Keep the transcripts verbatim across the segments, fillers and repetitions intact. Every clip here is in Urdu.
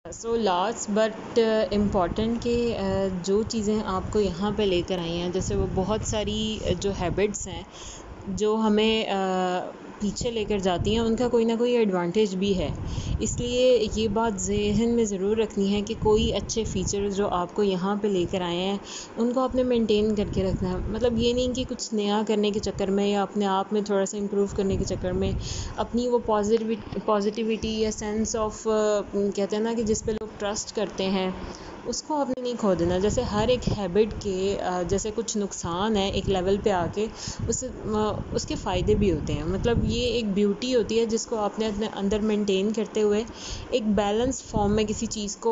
سو لاسٹ بٹ امپورٹنٹ کہ جو چیزیں آپ کو یہاں پہ لے کر آئی ہیں، جیسے وہ بہت ساری جو ہیبٹس ہیں جو ہمیں پیچھے لے کر جاتی ہیں، ان کا کوئی نہ کوئی ایڈوانٹیج بھی ہے. اس لیے یہ بات ذہن میں ضرور رکھنی ہے کہ کوئی اچھے فیچرز جو آپ کو یہاں پہ لے کر آئے ہیں ان کو آپ نے مینٹین کر کے رکھنا ہے. مطلب یہ نہیں کہ کچھ نیا کرنے کے چکر میں یا اپنے آپ میں تھوڑا سا امپروو کرنے کے چکر میں اپنی وہ پازیٹیوٹی یا سینس آف کہتے ہیں نا کہ جس پہ لوگ ٹرسٹ کرتے ہیں اس کو آپ نے نہیں کھو دینا. جیسے ہر ایک ہیبٹ کے جیسے کچھ نقصان ہے ایک لیول پہ آ کے، اس اس کے فائدے بھی ہوتے ہیں. مطلب یہ ایک بیوٹی ہوتی ہے جس کو آپ نے اپنے اندر مینٹین کرتے ہوئے ایک بیلنس فارم میں کسی چیز کو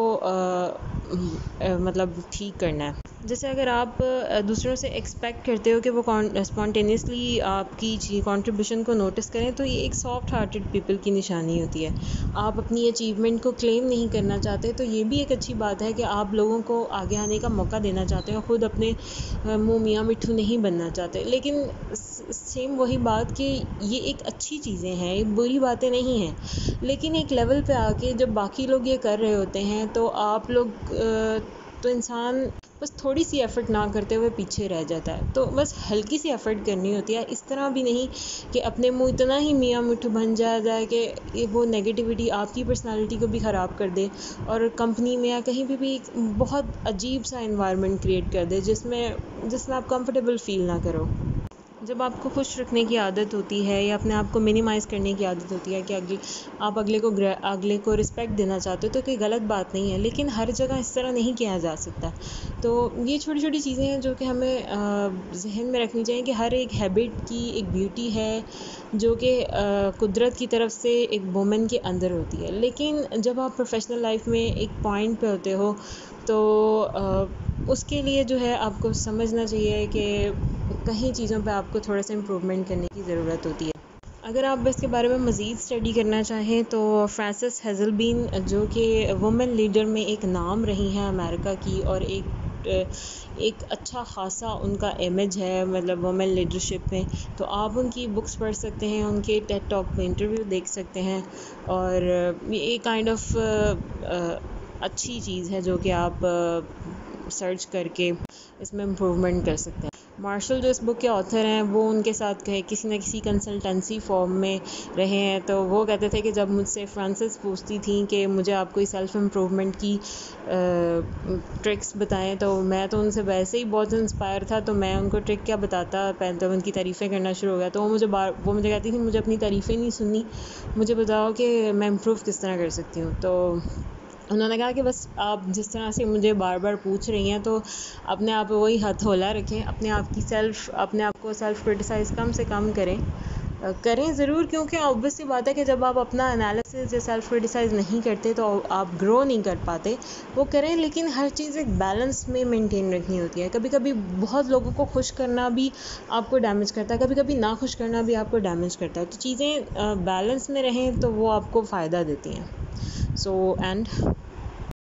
مطلب ٹھیک کرنا ہے. جیسے اگر آپ دوسروں سے ایکسپیکٹ کرتے ہو کہ وہ اسپونٹینیسلی آپ کی کنٹریبیوشن کو نوٹس کریں، تو یہ ایک سافٹ ہارٹڈ پیپل کی نشانی ہوتی ہے. آپ اپنی اچیومنٹ کو کلیم نہیں کرنا چاہتے، تو یہ بھی ایک اچھی بات ہے کہ آپ لوگوں کو آگے آنے کا موقع دینا چاہتے ہیں، خود اپنے منہ میاں مٹھو نہیں بننا چاہتے. لیکن سیم وہی بات کہ یہ ایک اچھی چیزیں ہیں، یہ بری باتیں نہیں ہیں. لیکن ایک لیول پہ آ کے جب باقی لوگ یہ کر رہے ہوتے ہیں تو آپ لوگ تو انسان بس تھوڑی سی ایفرٹ نہ کرتے ہوئے پیچھے رہ جاتا ہے. تو بس ہلکی سی ایفرٹ کرنی ہوتی ہے. اس طرح بھی نہیں کہ اپنے منہ اتنا ہی میاں مٹھو بن جایا جائے کہ وہ نگیٹیوٹی آپ کی پرسنالٹی کو بھی خراب کر دے اور کمپنی میں یا کہیں بھی بھی بہت عجیب سا انوائرمنٹ کریٹ کر دے جس میں جس میں آپ کمفرٹیبل فیل نہ کرو. جب آپ کو خوش رکھنے کی عادت ہوتی ہے یا اپنے آپ کو منیمائز کرنے کی عادت ہوتی ہے کہ اگلے آپ اگلے کو اگلے کو رسپیکٹ دینا چاہتے ہو، تو کوئی غلط بات نہیں ہے. لیکن ہر جگہ اس طرح نہیں کیا جا سکتا. تو یہ چھوٹی چھوٹی چیزیں ہیں جو کہ ہمیں ذہن میں رکھنی چاہیے کہ ہر ایک ہیبٹ کی ایک بیوٹی ہے جو کہ قدرت کی طرف سے ایک وومن کے اندر ہوتی ہے. لیکن جب آپ پروفیشنل لائف میں ایک پوائنٹ پہ ہوتے ہو تو اس کے لیے جو ہے آپ کو سمجھنا چاہیے کہ کہیں چیزوں پہ آپ کو تھوڑا سا امپروومنٹ کرنے کی ضرورت ہوتی ہے. اگر آپ اس کے بارے میں مزید اسٹڈی کرنا چاہیں تو فرانسس ہیزل بین جو کہ وومن لیڈر میں ایک نام رہی ہیں امریکہ کی، اور ایک ایک اچھا خاصا ان کا امیج ہے مطلب وومن لیڈرشپ میں، تو آپ ان کی بکس پڑھ سکتے ہیں، ان کے ٹیڈ ٹاک میں انٹرویو دیکھ سکتے ہیں. اور یہ ایک کائنڈ آف اچھی چیز ہے جو کہ آپ سرچ کر کے اس میں امپروومنٹ کر سکتے ہیں. مارشل جو اس بک کے آتھر ہیں وہ ان کے ساتھ کہے کسی نہ کسی کنسلٹنسی فارم میں رہے ہیں، تو وہ کہتے تھے کہ جب مجھ سے فرانسس پوچھتی تھیں کہ مجھے آپ کوئی سیلف امپروومنٹ کی ٹرکس بتائیں، تو میں تو ان سے ویسے ہی بہت انسپائر تھا، تو میں ان کو ٹرک کیا بتاتا پہنتا ان کی تعریفیں کرنا شروع ہو گیا. تو وہ مجھے بار وہ مجھے کہتی تھی مجھے اپنی تعریفیں نہیں سننی، مجھے بتاؤ کہ میں امپروو کس طرح کر سکتی ہوں. تو انہوں نے کہا کہ بس آپ جس طرح سے مجھے بار بار پوچھ رہی ہیں تو اپنے آپ وہی ہتھولا رکھیں، اپنے آپ کی سیلف اپنے آپ کو سیلف کرٹیسائز کم سے کم کریں کریں ضرور، کیونکہ آبویس سی بات ہے کہ جب آپ اپنا انالیسس یا سیلف کرٹیسائز نہیں کرتے تو آپ گرو نہیں کر پاتے. وہ کریں لیکن ہر چیز ایک بیلنس میں مینٹین رکھنی ہوتی ہے. کبھی کبھی بہت لوگوں کو خوش کرنا بھی آپ کو ڈیمیج کرتا ہے، کبھی کبھی نہ خوش کرنا بھی آپ کو ڈیمیج کرتا ہے. تو چیزیں بیلنس میں رہیں تو وہ آپ کو فائدہ دیتی ہیں. So and